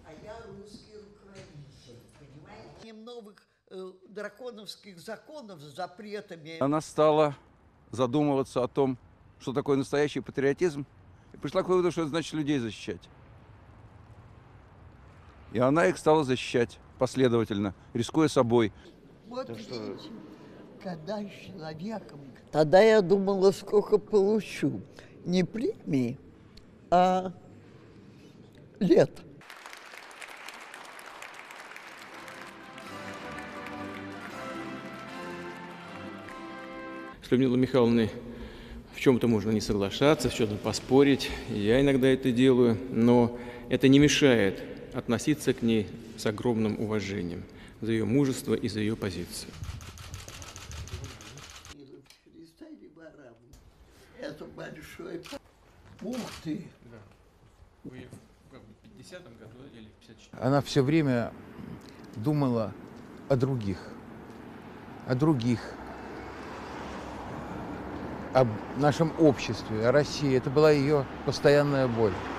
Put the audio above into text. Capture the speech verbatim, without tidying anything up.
А я русский руководитель, понимаете? Новых э, драконовских законов с запретами. Она стала задумываться о том, что такое настоящий патриотизм, и пришла к выводу, что это значит людей защищать. И она их стала защищать последовательно, рискуя собой. Вот видите, когда человеком... Тогда я думала, сколько получу. Не премии, а лет. С Людмилой Михайловной в чем-то можно не соглашаться, в чем-то поспорить. Я иногда это делаю, но это не мешает относиться к ней с огромным уважением за ее мужество и за ее позицию. Это большой... Ух ты! Вы в пятидесятом году или в пятьдесят четвёртом? Она все время думала о других, о других, об нашем обществе, о России. Это была ее постоянная боль.